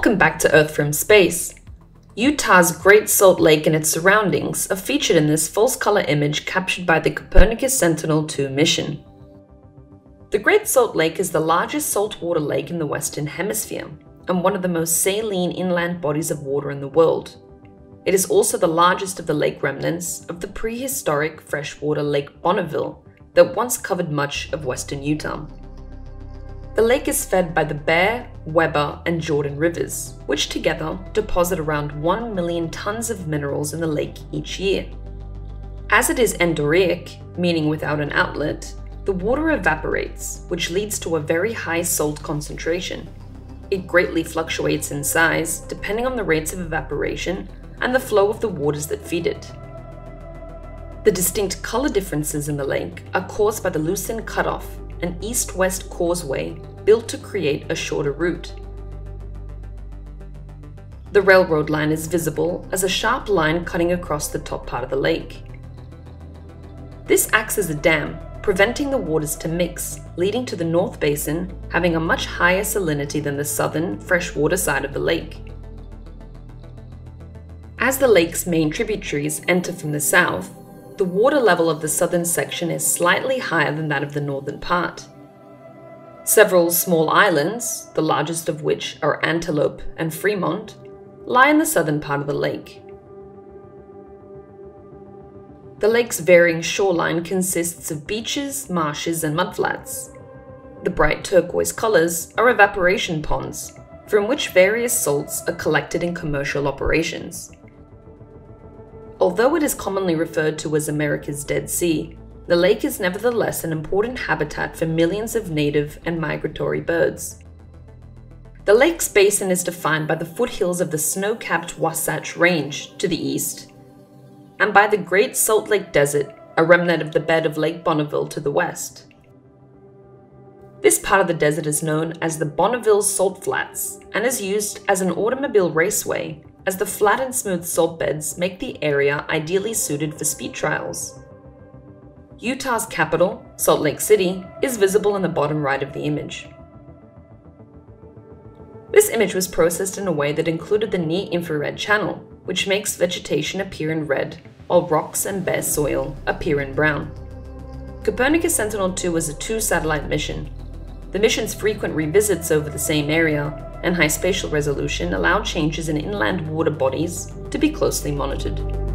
Welcome back to Earth from Space. Utah's Great Salt Lake and its surroundings are featured in this false color image captured by the Copernicus Sentinel-2 mission. The Great Salt Lake is the largest saltwater lake in the Western Hemisphere and one of the most saline inland bodies of water in the world. It is also the largest of the lake remnants of the prehistoric freshwater Lake Bonneville that once covered much of western Utah. The lake is fed by the Bear, Weber, and Jordan rivers, which together deposit around 1 million tons of minerals in the lake each year. As it is endorheic, meaning without an outlet, the water evaporates, which leads to a very high salt concentration. It greatly fluctuates in size depending on the rates of evaporation and the flow of the waters that feed it. The distinct color differences in the lake are caused by the Leucine Cutoff, an east-west causeway built to create a shorter route. The railroad line is visible as a sharp line cutting across the top part of the lake. This acts as a dam, preventing the waters to mix, leading to the North Basin having a much higher salinity than the southern, freshwater side of the lake. As the lake's main tributaries enter from the south, the water level of the southern section is slightly higher than that of the northern part. Several small islands, the largest of which are Antelope and Fremont, lie in the southern part of the lake. The lake's varying shoreline consists of beaches, marshes, and mudflats. The bright turquoise colors are evaporation ponds, from which various salts are collected in commercial operations. Although it is commonly referred to as America's Dead Sea, the lake is nevertheless an important habitat for millions of native and migratory birds. The lake's basin is defined by the foothills of the snow-capped Wasatch Range to the east, and by the Great Salt Lake Desert, a remnant of the bed of Lake Bonneville to the west. This part of the desert is known as the Bonneville Salt Flats and is used as an automobile raceway, as the flat and smooth salt beds make the area ideally suited for speed trials. Utah's capital, Salt Lake City, is visible in the bottom right of the image. This image was processed in a way that included the near-infrared channel, which makes vegetation appear in red, while rocks and bare soil appear in brown. Copernicus Sentinel-2 was a 2-satellite mission. The mission's frequent revisits over the same area and high spatial resolution allowed changes in inland water bodies to be closely monitored.